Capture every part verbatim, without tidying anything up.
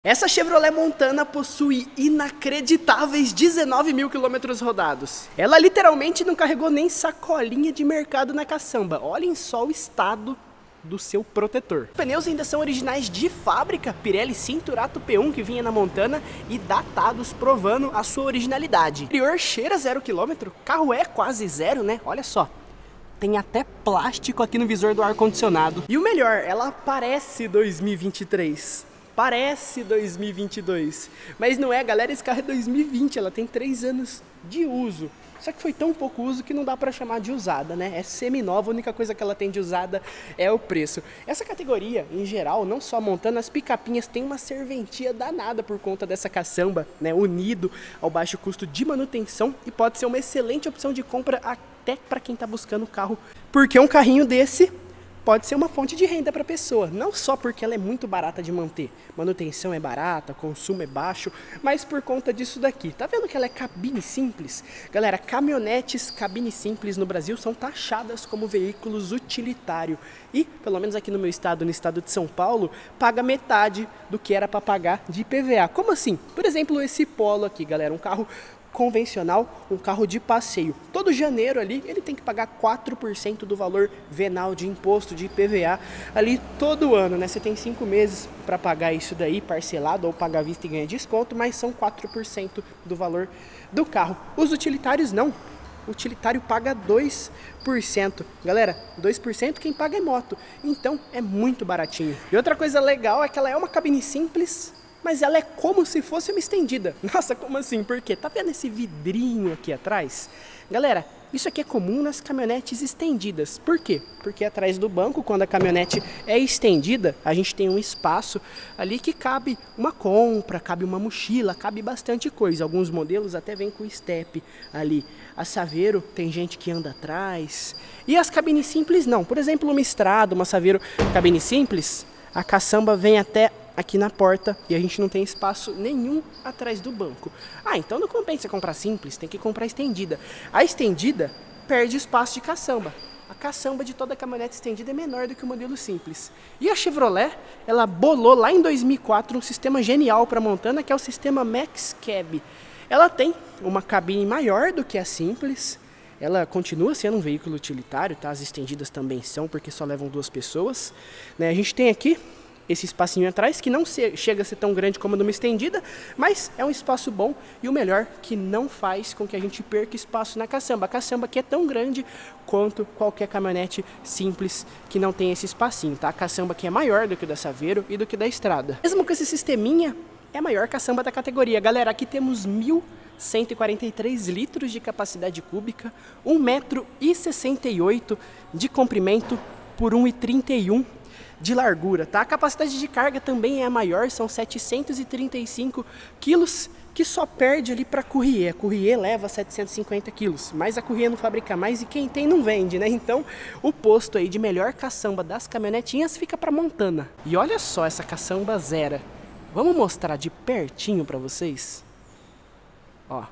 Essa Chevrolet Montana possui inacreditáveis dezenove mil quilômetros rodados. Ela literalmente não carregou nem sacolinha de mercado na caçamba. Olhem só o estado do seu protetor. Os pneus ainda são originais de fábrica, Pirelli Cinturato P um que vinha na Montana e datados, provando a sua originalidade. O interior cheira zero quilômetro, carro é quase zero, né? Olha só. Tem até plástico aqui no visor do ar-condicionado. E o melhor, ela parece dois mil e vinte e três. Parece dois mil e vinte e dois, mas não é, galera, esse carro é dois mil e vinte, ela tem três anos de uso. Só que foi tão pouco uso que não dá pra chamar de usada, né? É semi-nova, a única coisa que ela tem de usada é o preço. Essa categoria, em geral, não só Montana, as picapinhas têm uma serventia danada por conta dessa caçamba, né? Unido ao baixo custo de manutenção e pode ser uma excelente opção de compra até para quem tá buscando carro. Porque um carrinho desse pode ser uma fonte de renda para a pessoa, não só porque ela é muito barata de manter, manutenção é barata, consumo é baixo, mas por conta disso daqui. Tá vendo que ela é cabine simples? Galera, caminhonetes cabine simples no Brasil são taxadas como veículos utilitário e, pelo menos aqui no meu estado, no estado de São Paulo, paga metade do que era para pagar de I P V A. Como assim? Por exemplo, esse Polo aqui, galera, um carro convencional, um carro de passeio. Todo janeiro ali ele tem que pagar quatro por cento do valor venal de imposto de I P V A ali todo ano, né? Você tem cinco meses para pagar isso daí parcelado ou pagar à vista e ganhar desconto, mas são quatro por cento do valor do carro. Os utilitários não. O utilitário paga dois por cento. Galera, dois por cento quem paga é moto. Então é muito baratinho. E outra coisa legal é que ela é uma cabine simples, mas ela é como se fosse uma estendida. Nossa, como assim? Por quê? Tá vendo esse vidrinho aqui atrás? Galera, isso aqui é comum nas caminhonetes estendidas. Por quê? Porque atrás do banco, quando a caminhonete é estendida, a gente tem um espaço ali que cabe uma compra, cabe uma mochila, cabe bastante coisa. Alguns modelos até vêm com step ali. A Saveiro tem gente que anda atrás. E as cabines simples não. Por exemplo, uma Estrada, uma Saveiro cabine simples, a caçamba vem até aqui na porta e a gente não tem espaço nenhum atrás do banco. Ah, então não compensa comprar simples, tem que comprar estendida. A estendida perde espaço de caçamba. A caçamba de toda a caminhonete estendida é menor do que o modelo simples. E a Chevrolet, ela bolou lá em dois mil e quatro um sistema genial para Montana, que é o sistema Max Cab. Ela tem uma cabine maior do que a simples. Ela continua sendo um veículo utilitário, tá? As estendidas também são, porque só levam duas pessoas, né? A gente tem aqui esse espacinho atrás, que não se, chega a ser tão grande como numa estendida, mas é um espaço bom e o melhor, que não faz com que a gente perca espaço na caçamba. A caçamba aqui é tão grande quanto qualquer caminhonete simples que não tem esse espacinho, tá? A caçamba aqui é maior do que o da Saveiro e do que da Estrada. Mesmo com esse sisteminha, é a maior caçamba da categoria. Galera, aqui temos mil cento e quarenta e três litros de capacidade cúbica, um metro e sessenta e oito de comprimento por um metro e trinta e um de largura, tá? A capacidade de carga também é a maior, são setecentos e trinta e cinco quilos, que só perde ali para a Courier. A Courier leva setecentos e cinquenta quilos, mas a Courier não fabrica mais e quem tem não vende, né? Então o posto aí de melhor caçamba das caminhonetinhas fica para Montana. E olha só essa caçamba zero. Vamos mostrar de pertinho para vocês? Ó,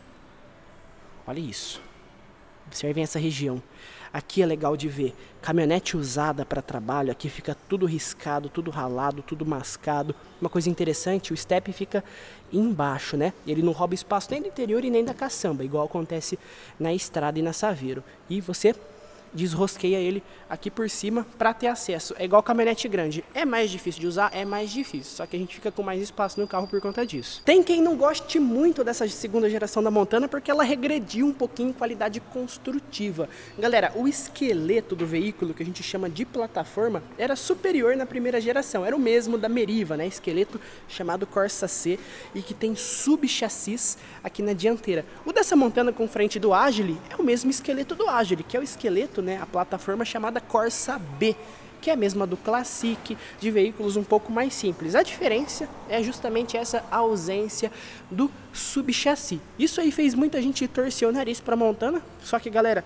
olha isso. Observem essa região. Aqui é legal de ver, caminhonete usada para trabalho, aqui fica tudo riscado, tudo ralado, tudo mascado. Uma coisa interessante, o step fica embaixo, né? Ele não rouba espaço nem do interior e nem da caçamba, igual acontece na Estrada e na Saveiro. E você desrosqueia ele aqui por cima para ter acesso. É igual caminhonete grande. É mais difícil de usar? É mais difícil. Só que a gente fica com mais espaço no carro por conta disso. Tem quem não goste muito dessa segunda geração da Montana porque ela regrediu um pouquinho em qualidade construtiva. Galera, o esqueleto do veículo, que a gente chama de plataforma, era superior na primeira geração. Era o mesmo da Meriva, né? Esqueleto chamado Corsa C e que tem subchassis aqui na dianteira. O dessa Montana com frente do Agile é o mesmo esqueleto do Agile, que é o esqueleto, né, a plataforma chamada Corsa B, que é a mesma do Classic, de veículos um pouco mais simples. A diferença é justamente essa ausência do subchassi. Isso aí fez muita gente torcer o nariz para Montana, só que, galera,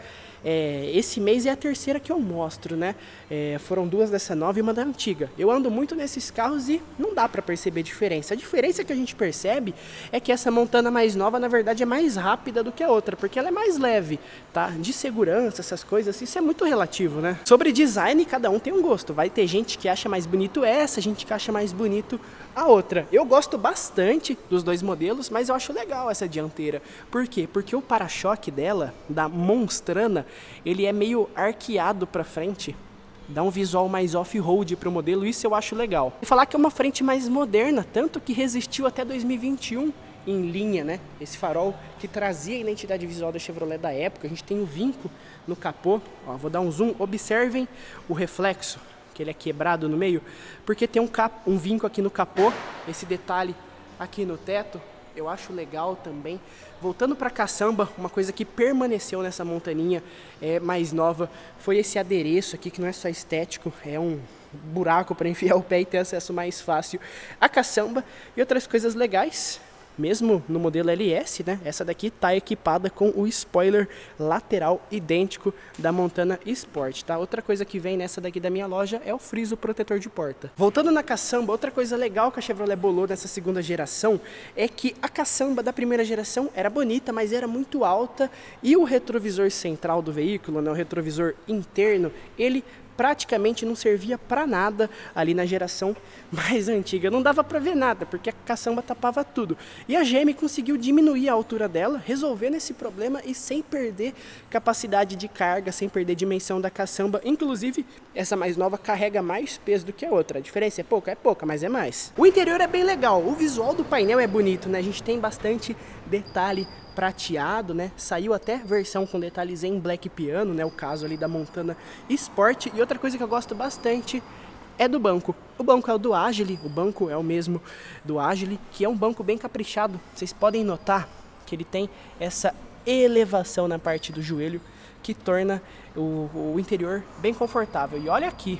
É, esse mês é a terceira que eu mostro, né? É, foram duas dessa nova e uma da antiga. Eu ando muito nesses carros e não dá pra perceber diferença. A diferença que a gente percebe é que essa Montana mais nova, na verdade, é mais rápida do que a outra, porque ela é mais leve, tá? De segurança, essas coisas, isso é muito relativo, né? Sobre design, cada um tem um gosto. Vai ter gente que acha mais bonito essa, gente que acha mais bonito a outra. Eu gosto bastante dos dois modelos, mas eu acho legal essa dianteira. Por quê? Porque o para-choque dela, da Monstrana, ele é meio arqueado pra frente. Dá um visual mais off-road pro modelo, isso eu acho legal. E falar que é uma frente mais moderna, tanto que resistiu até dois mil e vinte e um em linha, né? Esse farol que trazia a identidade visual da Chevrolet da época. A gente tem o vinco no capô. Ó, vou dar um zoom, observem o reflexo, que ele é quebrado no meio, porque tem um, cap, um vinco aqui no capô, esse detalhe aqui no teto, eu acho legal também. Voltando para a caçamba, uma coisa que permaneceu nessa montaninha é, mais nova, foi esse adereço aqui, que não é só estético, é um buraco para enfiar o pé e ter acesso mais fácil à caçamba e outras coisas legais. Mesmo no modelo L S, né? Essa daqui está equipada com o spoiler lateral idêntico da Montana Sport, tá? Outra coisa que vem nessa daqui da minha loja é o friso protetor de porta. Voltando na caçamba, outra coisa legal que a Chevrolet bolou nessa segunda geração é que a caçamba da primeira geração era bonita, mas era muito alta, e o retrovisor central do veículo, né? O retrovisor interno, ele praticamente não servia para nada ali na geração mais antiga. Não dava para ver nada, porque a caçamba tapava tudo. E a G M conseguiu diminuir a altura dela, resolvendo esse problema e sem perder capacidade de carga, sem perder dimensão da caçamba. Inclusive, essa mais nova carrega mais peso do que a outra. A diferença é pouca? É pouca, mas é mais. O interior é bem legal, o visual do painel é bonito, né? A gente tem bastante detalhe prateado, né? Saiu até versão com detalhes em black piano, né? O caso ali da Montana Sport. E outra coisa que eu gosto bastante é do banco. O banco é o do Agile, o banco é o mesmo do Agile, que é um banco bem caprichado. Vocês podem notar que ele tem essa elevação na parte do joelho, que torna o, o interior bem confortável. E olha aqui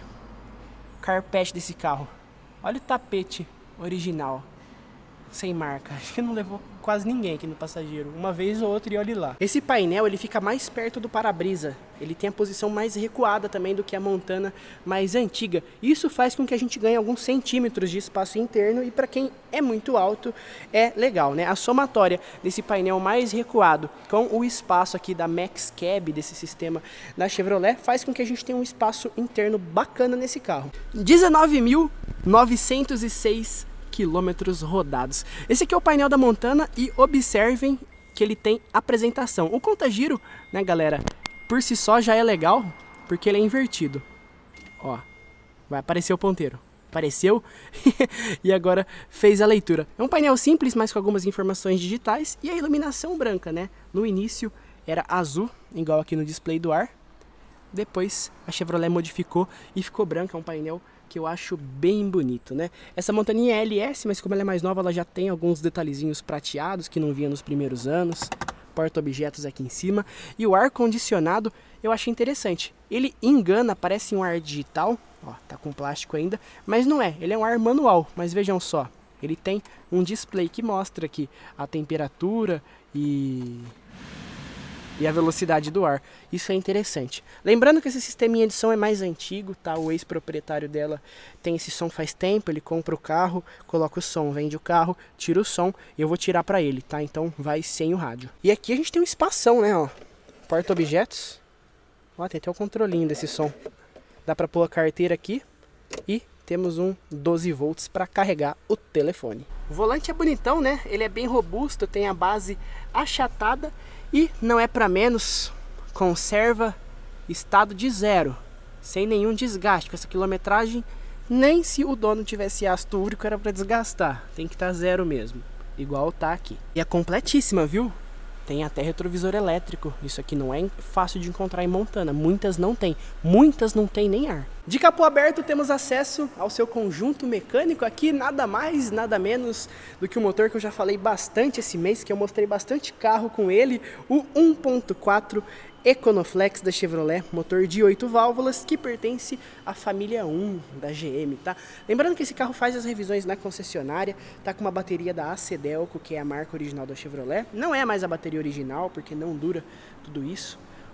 o carpete desse carro. Olha o tapete original, sem marca. Acho que não levou quase ninguém aqui no passageiro, uma vez ou outra, e olhe lá. Esse painel, ele fica mais perto do para-brisa, ele tem a posição mais recuada também do que a Montana mais antiga. Isso faz com que a gente ganhe alguns centímetros de espaço interno, e para quem é muito alto é legal, né? A somatória desse painel mais recuado com o espaço aqui da Max Cab, desse sistema da Chevrolet, faz com que a gente tenha um espaço interno bacana nesse carro. dezenove mil novecentos e seis quilômetros rodados. Esse aqui é o painel da Montana, e observem que ele tem apresentação. O conta-giro, né, galera, por si só já é legal, porque ele é invertido. Ó, vai aparecer o ponteiro. Apareceu e agora fez a leitura. É um painel simples, mas com algumas informações digitais, e a iluminação branca, né? No início era azul, igual aqui no display do ar. Depois a Chevrolet modificou e ficou branca. É um painel que eu acho bem bonito, né? Essa montaninha é L S, mas como ela é mais nova, ela já tem alguns detalhezinhos prateados que não vinha nos primeiros anos. Porta-objetos aqui em cima. E o ar-condicionado eu achei interessante. Ele engana, parece um ar digital. Ó, tá com plástico ainda, mas não é. Ele é um ar manual, mas vejam só. Ele tem um display que mostra aqui a temperatura e... e a velocidade do ar. Isso é interessante. Lembrando que esse sisteminha de som é mais antigo, tá? O ex-proprietário dela tem esse som faz tempo, ele compra o carro, coloca o som, vende o carro, tira o som, e eu vou tirar pra ele, tá? Então vai sem o rádio. E aqui a gente tem um espação, né, ó. Porta-objetos. Ó, tem até o controlinho desse som. Dá pra pôr a carteira aqui e temos um doze volts para carregar o telefone. O volante é bonitão, né? Ele é bem robusto, tem a base achatada e não é para menos, conserva estado de zero, sem nenhum desgaste. Com essa quilometragem, nem se o dono tivesse ácido úrico era para desgastar. Tem que estar tá zero mesmo, igual tá aqui. E é completíssima, viu? Tem até retrovisor elétrico. Isso aqui não é fácil de encontrar em Montana. Muitas não tem. Muitas não tem nem ar. De capô aberto temos acesso ao seu conjunto mecânico. Aqui nada mais, nada menos do que o motor que eu já falei bastante esse mês, que eu mostrei bastante carro com ele. O um ponto quatro Econoflex da Chevrolet, motor de oito válvulas, que pertence à família um da G M, tá? Lembrando que esse carro faz as revisões na concessionária, tá com uma bateria da Acedelco, que é a marca original da Chevrolet. Não é mais a bateria original, porque não dura tudo isso.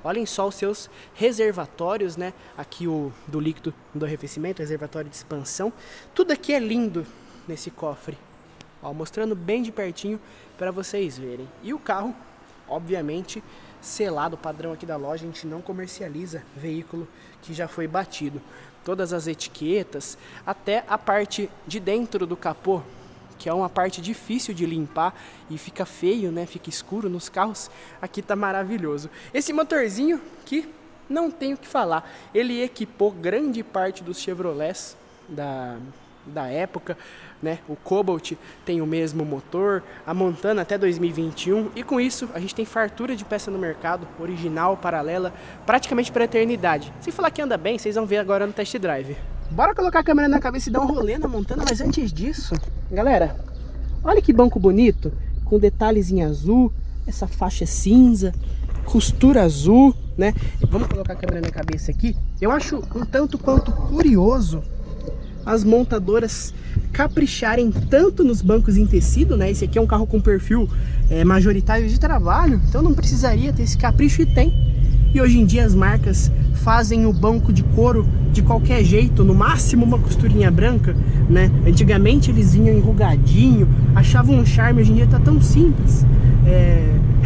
Olhem só os seus reservatórios, né? Aqui o do líquido do arrefecimento, reservatório de expansão. Tudo aqui é lindo nesse cofre. Ó, mostrando bem de pertinho para vocês verem. E o carro, obviamente, selado, padrão aqui da loja. A gente não comercializa veículo que já foi batido. Todas as etiquetas, até a parte de dentro do capô, que é uma parte difícil de limpar e fica feio, né? Fica escuro nos carros. Aqui tá maravilhoso. Esse motorzinho que não tenho o que falar. Ele equipou grande parte dos Chevrolets da, da época, né? O Cobalt tem o mesmo motor, a Montana até dois mil e vinte e um. E com isso a gente tem fartura de peça no mercado, original, paralela, praticamente para a eternidade. Se falar que anda bem, vocês vão ver agora no test drive. Bora colocar a câmera na cabeça e dar um rolê na Montana, mas antes disso, galera, olha que banco bonito, com detalhes em azul, essa faixa cinza, costura azul, né? Vamos colocar a câmera na cabeça aqui. Eu acho um tanto quanto curioso as montadoras capricharem tanto nos bancos em tecido, né? Esse aqui é um carro com perfil é, majoritário de trabalho, então não precisaria ter esse capricho e tem. E hoje em dia as marcas fazem o banco de couro de qualquer jeito, no máximo uma costurinha branca, né? Antigamente eles vinham enrugadinho, achavam um charme, hoje em dia tá tão simples. É...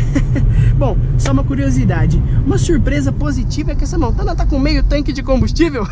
Bom, só uma curiosidade, uma surpresa positiva é que essa Montana tá com meio tanque de combustível.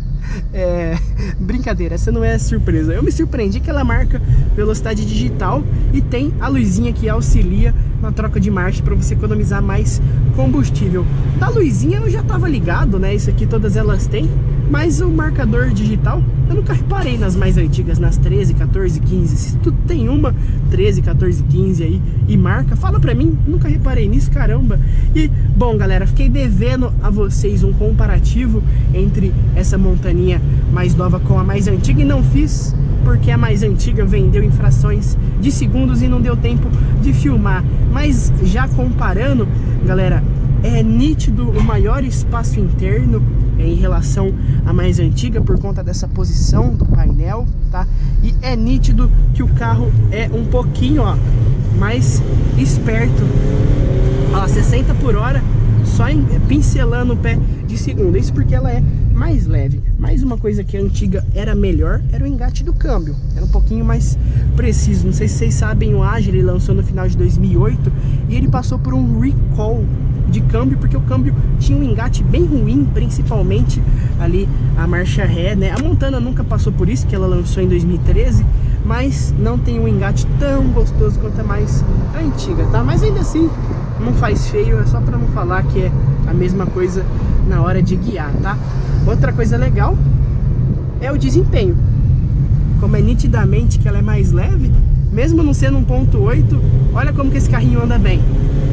É, brincadeira, essa não é surpresa. Eu me surpreendi que ela marca velocidade digital e tem a luzinha que auxilia na troca de marcha para você economizar mais combustível. Da luzinha eu já estava ligado, né? Isso aqui todas elas têm, mas o marcador digital eu nunca reparei nas mais antigas, nas treze, quatorze, quinze. Se tu tem uma treze, quatorze, quinze aí e marca, fala pra mim, nunca reparei nisso, caramba. E, bom galera, fiquei devendo a vocês um comparativo entre essa montaninha mais nova com a mais antiga e não fiz porque a mais antiga vendeu em frações de segundos e não deu tempo de filmar. Mas já comparando, galera, é nítido o maior espaço interno em relação à mais antiga por conta dessa posição do painel, tá? E é nítido que o carro é um pouquinho, ó, mais esperto. Ó, sessenta por hora, só em, pincelando o pé de segunda. Isso porque ela é mais leve. Mais uma coisa que a antiga era melhor era o engate do câmbio. Era um pouquinho mais preciso. Não sei se vocês sabem, o Agile ele lançou no final de dois mil e oito e ele passou por um recall de câmbio, porque o câmbio tinha um engate bem ruim, principalmente ali a marcha ré, né? A Montana nunca passou por isso, que ela lançou em dois mil e treze, mas não tem um engate tão gostoso quanto a mais antiga, tá? Mas ainda assim, não faz feio, é só pra não falar que é a mesma coisa na hora de guiar, tá? Outra coisa legal é o desempenho. Como é nitidamente que ela é mais leve, mesmo não sendo um ponto oito, olha como que esse carrinho anda bem.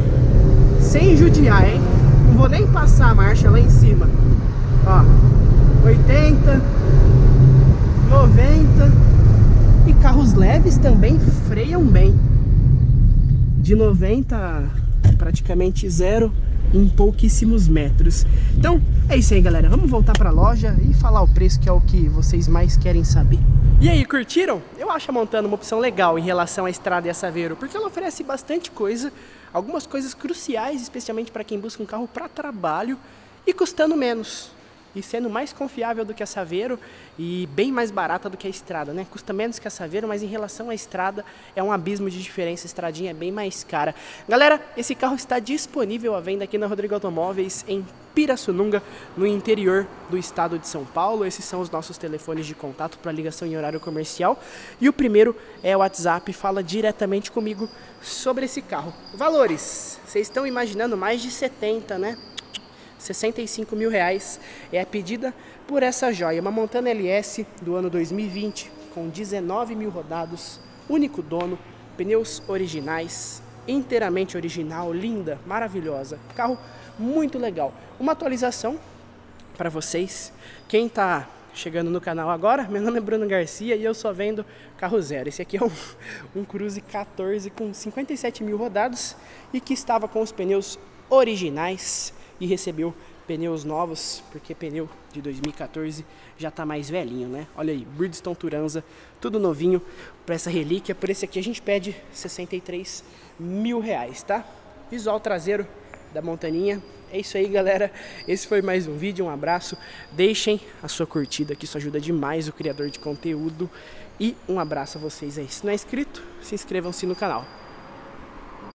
Sem judiar, hein? Não vou nem passar a marcha lá em cima. Ó, oitenta, noventa. E carros leves também freiam bem. De noventa a praticamente zero em pouquíssimos metros. Então é isso aí, galera. Vamos voltar para a loja e falar o preço, que é o que vocês mais querem saber. E aí, curtiram? Eu acho a Montana uma opção legal em relação à Strada e a Saveiro, porque ela oferece bastante coisa, algumas coisas cruciais, especialmente para quem busca um carro para trabalho e custando menos. E sendo mais confiável do que a Saveiro e bem mais barata do que a Strada, né? Custa menos que a Saveiro, mas em relação à Strada é um abismo de diferença. A Stradinha é bem mais cara. Galera, esse carro está disponível à venda aqui na Rodrigo Automóveis em Pirassununga, no interior do estado de São Paulo. Esses são os nossos telefones de contato para ligação em horário comercial. E o primeiro é o WhatsApp, fala diretamente comigo sobre esse carro. Valores, vocês estão imaginando mais de setenta, né? sessenta e cinco mil reais é a pedida por essa joia. Uma Montana L S do ano dois mil e vinte, com dezenove mil rodados, único dono, pneus originais, inteiramente original, linda, maravilhosa. Carro muito legal. Uma atualização para vocês. Quem está chegando no canal agora, meu nome é Bruno Garcia e eu só vendo carro zero. Esse aqui é um, um Cruze quatorze com cinquenta e sete mil rodados e que estava com os pneus originais e recebeu pneus novos, porque pneu de dois mil e quatorze já está mais velhinho, né? Olha aí, Bridgestone Turanza, tudo novinho para essa relíquia. Por esse aqui a gente pede sessenta e três mil reais, tá? Visual traseiro da Montaninha, É isso aí, galera. Esse foi mais um vídeo, um abraço. Deixem a sua curtida, que isso ajuda demais o criador de conteúdo. E um abraço a vocês aí. Se não é inscrito, se inscrevam-se no canal.